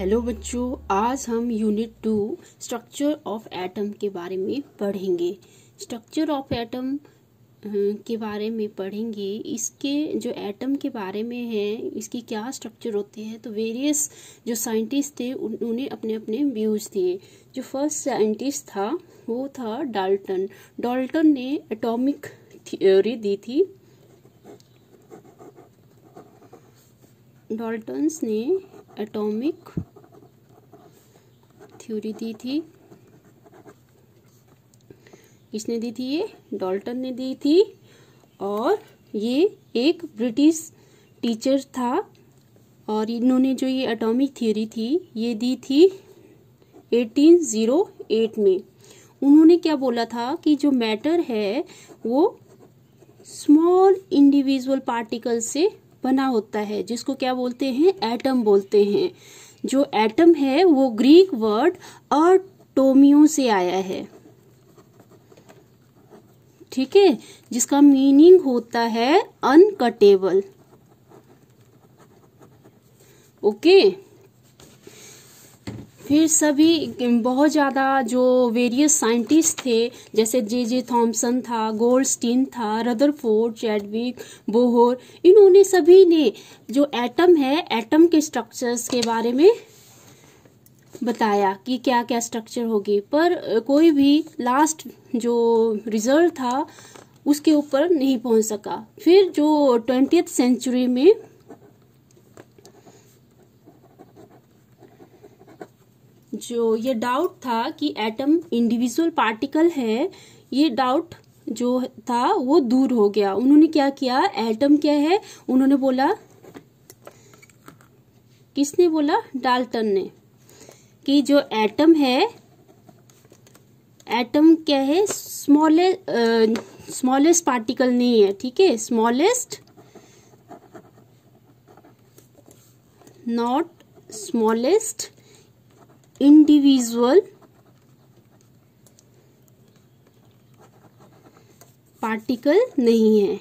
Hello बच्चों, आज हम यूनिट 2 स्ट्रक्चर ऑफ एटम के बारे में पढ़ेंगे। स्ट्रक्चर ऑफ एटम के बारे में पढ़ेंगे। इसके जो एटम के बारे में है, इसकी क्या स्ट्रक्चर होते हैं, तो वेरियस जो साइंटिस्ट थे उन्होंने अपने अपने व्यूज दिए। जो फर्स्ट साइंटिस्ट था वो था डाल्टन। डाल्टन ने एटॉमिक थ्योरी दी थी। डाल्टन्स ने एटॉमिक थ्योरी दी थी। किसने दी थी? ये डाल्टन ने दी थी। और ये एक ब्रिटिश टीचर था और इन्होंने जो ये एटॉमिक थ्योरी थी ये दी थी 1808 में। उन्होंने क्या बोला था कि जो मैटर है वो स्मॉल इंडिविजुअल पार्टिकल से बना होता है, जिसको क्या बोलते हैं? एटम बोलते हैं। जो एटम है वो ग्रीक वर्ड अटोमियो से आया है, ठीक है, जिसका मीनिंग होता है अनकटेबल। ओके। फिर सभी बहुत ज्यादा जो वेरियस साइंटिस्ट थे, जैसे जे थॉमसन था, गोल्डस्टीन था, रदरफोर्ड, चैडविक, बोहर, इन्होंने सभी ने जो एटम है, एटम के स्ट्रक्चर्स के बारे में बताया कि क्या क्या स्ट्रक्चर होगी। पर कोई भी लास्ट जो रिजल्ट था उसके ऊपर नहीं पहुंच सका। फिर जो 20th सेंचुरी में जो ये डाउट था कि एटम इंडिविजुअल पार्टिकल है, ये डाउट जो था वो दूर हो गया। उन्होंने क्या किया? एटम क्या है उन्होंने बोला। किसने बोला? डाल्टन ने, कि जो एटम है, एटम क्या है? स्मॉलेस्ट पार्टिकल नहीं है, ठीक है, smallest, not smallest individual particle नहीं है,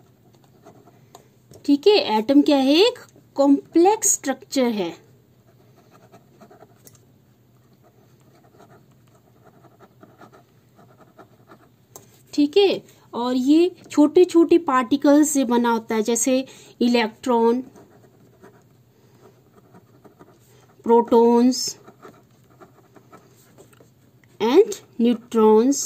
ठीक है। एटम क्या है? एक कॉम्प्लेक्स स्ट्रक्चर है। ठीक है, और ये छोटे छोटे पार्टिकल्स से बना होता है, जैसे इलेक्ट्रॉन, प्रोटॉन्स एंड न्यूट्रॉन्स,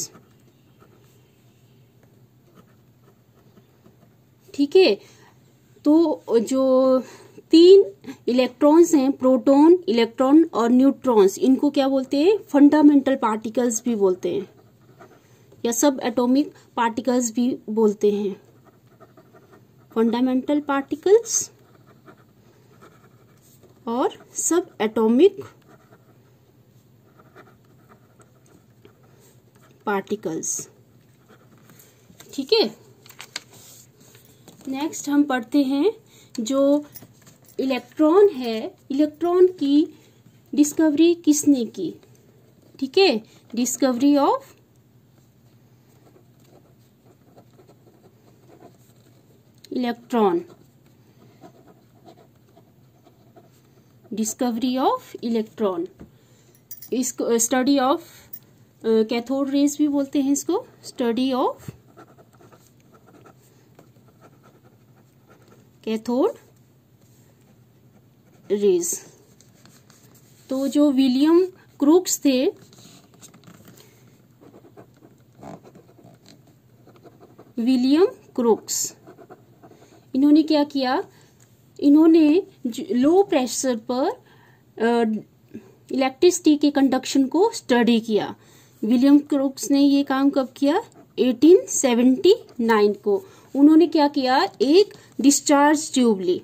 ठीक है। तो जो 3 इलेक्ट्रॉन्स हैं, प्रोटॉन, इलेक्ट्रॉन और न्यूट्रॉन्स, इनको क्या बोलते हैं? फंडामेंटल पार्टिकल्स भी बोलते हैं, या सब एटॉमिक पार्टिकल्स भी बोलते हैं। फंडामेंटल पार्टिकल्स और सब एटॉमिक पार्टिकल्स, ठीक है। नेक्स्ट हम पढ़ते हैं जो इलेक्ट्रॉन है। इलेक्ट्रॉन की डिस्कवरी किसने की? ठीक है, discovery of electron, discovery of electron. इसको स्टडी ऑफ कैथोड रेज भी बोलते हैं, इसको स्टडी ऑफ कैथोड रेज। तो जो विलियम क्रूक्स थे, विलियम क्रूक्स, इन्होंने क्या किया? इन्होंने लो प्रेशर पर इलेक्ट्रिसिटी के कंडक्शन को स्टडी किया। विलियम क्रूक्स ने ये काम कब किया? 1879 को। उन्होंने क्या किया? एक डिस्चार्ज ट्यूब ली,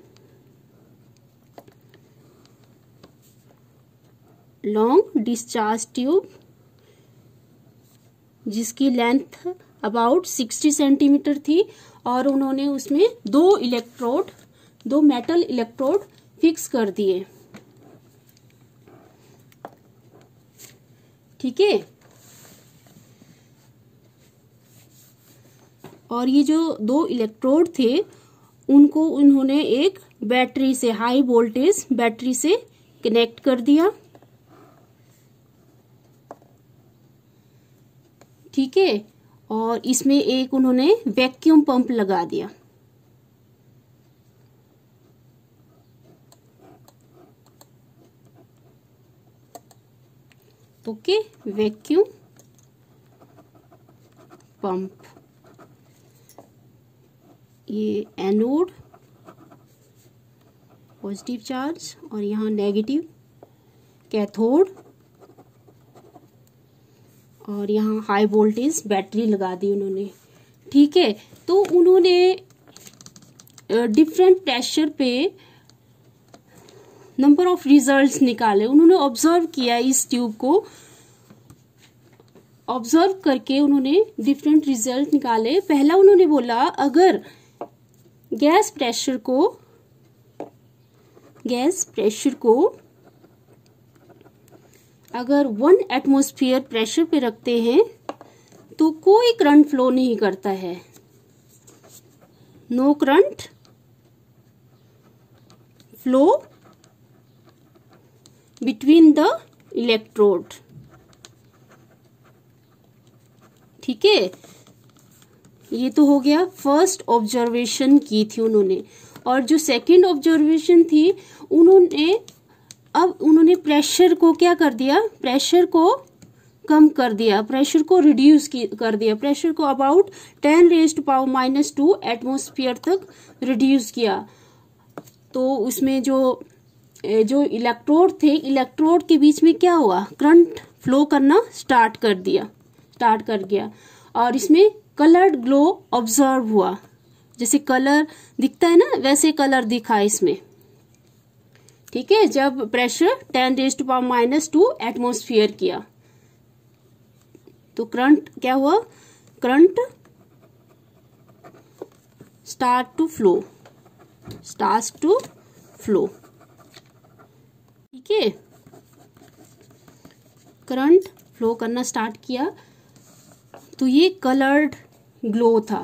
लॉन्ग डिस्चार्ज ट्यूब, जिसकी लेंथ अबाउट 60 सेंटीमीटर थी, और उन्होंने उसमें 2 मेटल इलेक्ट्रोड फिक्स कर दिए, ठीक है। और ये जो 2 इलेक्ट्रोड थे उनको उन्होंने एक बैटरी से, हाई वोल्टेज बैटरी से कनेक्ट कर दिया, ठीक है। और इसमें एक उन्होंने वैक्यूम पंप लगा दिया, ओके, वैक्यूम पंप। ये एनोड पॉजिटिव चार्ज और यहाँ नेगेटिव कैथोड, और यहाँ हाई वोल्टेज बैटरी लगा दी उन्होंने, ठीक है। तो उन्होंने डिफरेंट प्रेशर पे नंबर ऑफ रिजल्ट्स निकाले। उन्होंने ऑब्जर्व किया, इस ट्यूब को ऑब्जर्व करके उन्होंने डिफरेंट रिजल्ट निकाले। पहला उन्होंने बोला, अगर गैस प्रेशर को अगर 1 एटमॉस्फेयर प्रेशर पे रखते हैं तो कोई करंट फ्लो नहीं करता है, no current flow between the electrode, ठीक है। ये तो हो गया फर्स्ट ऑब्जर्वेशन की थी उन्होंने। और जो सेकंड ऑब्जर्वेशन थी, उन्होंने प्रेशर को क्या कर दिया, प्रेशर को कम कर दिया, प्रेशर को रिड्यूस कर दिया, प्रेशर को अबाउट 10⁻⁻² एटमॉस्फेयर तक रिड्यूस किया। तो उसमें जो इलेक्ट्रोड थे, इलेक्ट्रोड के बीच में क्या हुआ, करंट फ्लो करना स्टार्ट कर गया। और इसमें कलर्ड ग्लो ऑब्जर्व हुआ, जैसे कलर दिखता है ना, वैसे कलर दिखा इसमें, ठीक है। जब प्रेशर 10⁻⁻² एटमॉस्फेयर किया तो करंट क्या हुआ, करंट स्टार्ट टू फ्लो, ठीक है। करंट फ्लो करना स्टार्ट किया, तो ये कलर्ड ग्लो था,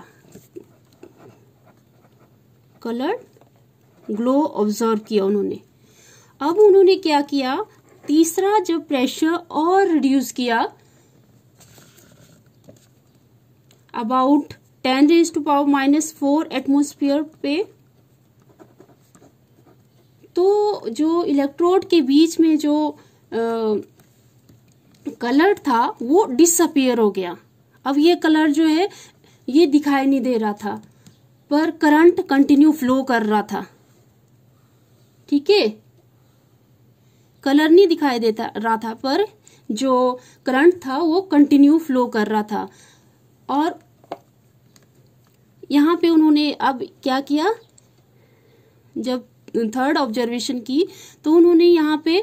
कलर्ड ग्लो ऑब्जर्व किया उन्होंने। अब उन्होंने क्या किया, तीसरा जब प्रेशर और रिड्यूस किया अबाउट 10⁻⁻⁴ एटमॉस्फेयर पे, तो जो इलेक्ट्रोड के बीच में जो कलर था वो डिसअपियर हो गया। अब ये कलर जो है ये दिखाई नहीं दे रहा था, पर करंट कंटिन्यू फ्लो कर रहा था, ठीक है। कलर नहीं दिखाई देता रहा था, पर जो करंट था वो कंटिन्यू फ्लो कर रहा था। और यहाँ पे उन्होंने अब क्या किया, जब थर्ड ऑब्जर्वेशन की, तो उन्होंने यहाँ पे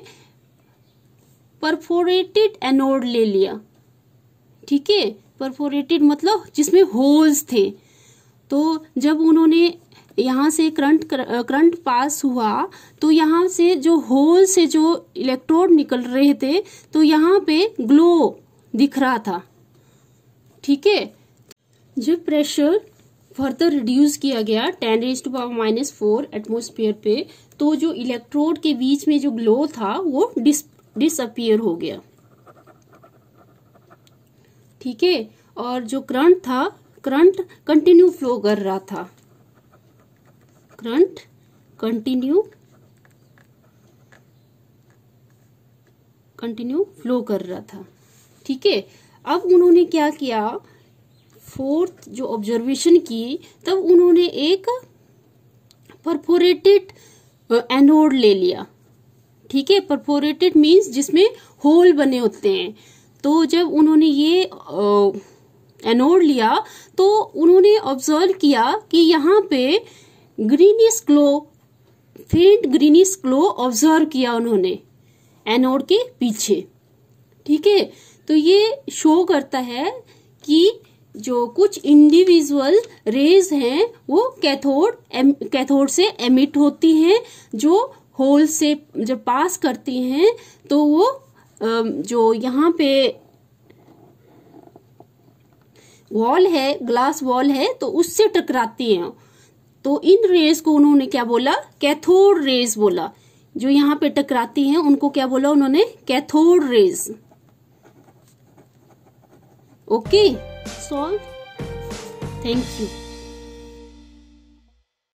परफोरेटेड एनोड ले लिया, ठीक है। परफोरेटेड मतलब जिसमें होल्स थे। तो जब उन्होंने यहाँ से करंट पास हुआ, तो यहाँ से जो होल से जो इलेक्ट्रोड निकल रहे थे, तो यहाँ पे ग्लो दिख रहा था, ठीक है। जब प्रेशर फर्दर रिड्यूस किया गया 10⁻⁻⁴ एटमॉस्फेयर पे, तो जो इलेक्ट्रोड के बीच में जो ग्लो था वो डिसअपियर हो गया, ठीक है। और जो करंट था, करंट कंटिन्यू फ्लो कर रहा था, करंट कंटिन्यू फ्लो कर रहा था, ठीक है। अब उन्होंने क्या किया, फोर्थ जो ऑब्जर्वेशन की, तब उन्होंने एक परफोरेटेड एनोड ले लिया, ठीक है। परफोरेटेड मीन्स जिसमें होल बने होते हैं। तो जब उन्होंने ये एनोड लिया, तो उन्होंने ऑब्जर्व किया कि यहाँ पे greenish glow, faint greenish glow observe किया उन्होंने एनोड के पीछे, ठीक है। तो ये शो करता है कि जो कुछ इंडिविजुअल रेज हैं वो कैथोड से एमिट होती हैं, जो होल से जब पास करती हैं तो वो जो यहाँ पे वॉल है, ग्लास वॉल है, तो उससे टकराती हैं। तो इन रेज को उन्होंने क्या बोला, कैथोड रेज बोला। जो यहाँ पे टकराती हैं उनको क्या बोला उन्होंने, cathode rays. Okay, solve. Thank you.